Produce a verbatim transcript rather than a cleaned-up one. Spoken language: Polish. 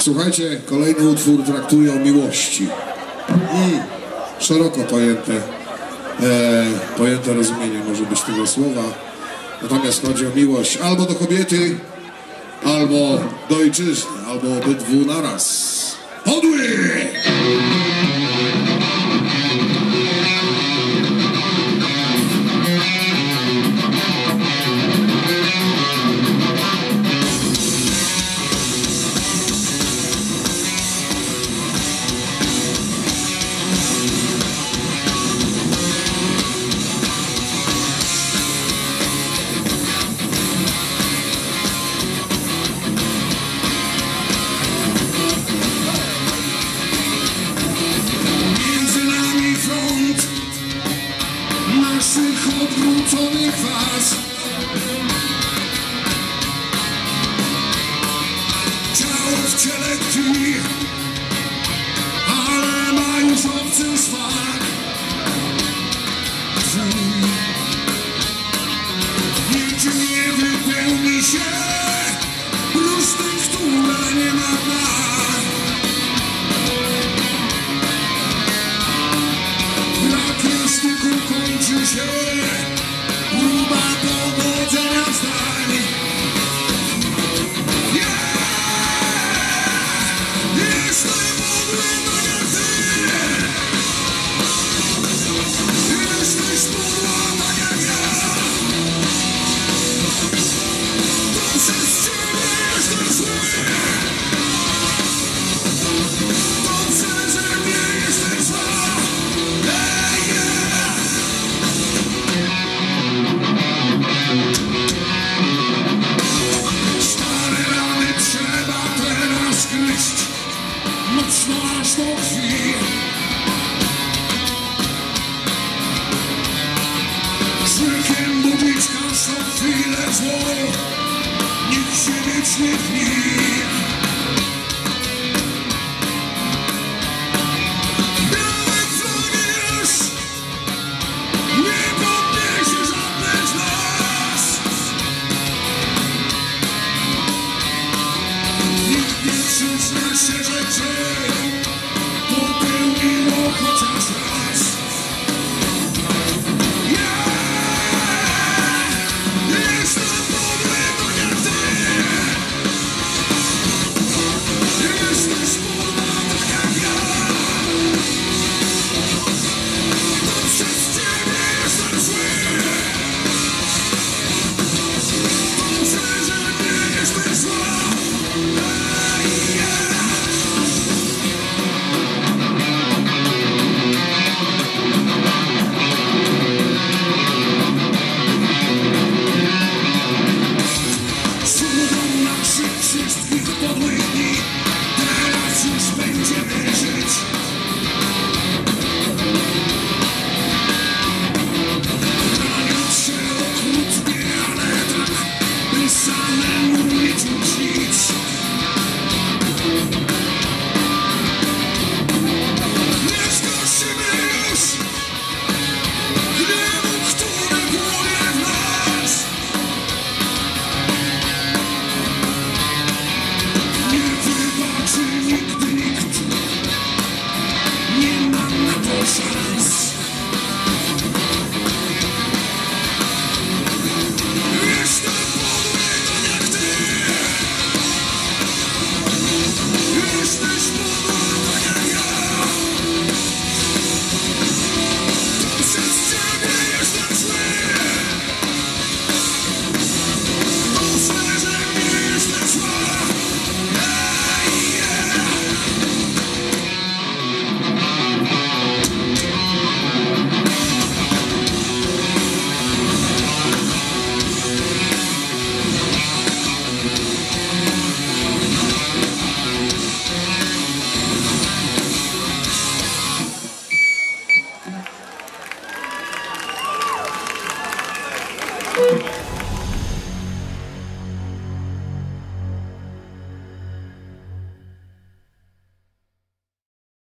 Słuchajcie, kolejny utwór traktuje o miłości i szeroko pojęte, e, pojęte rozumienie może być tego słowa. Natomiast chodzi o miłość albo do kobiety, albo do ojczyzny, albo obydwu naraz. Podły! Naszych odwróconych was ciało w ciele tkwi, ale ma już obcy smak. Niczym nie wypełni się próżny, która nie ma dna. Kończy się próba pogodzenia zdań. Yeah! Jestem podły tak jak ty. Jesteś podła tak jak ja. To przez ciebie jestem zły. To przeze mnie jesteś zła. Mocno aż do krwi. Krzykiem budzić każdą chwilę zło. Niech się wiecznie dni.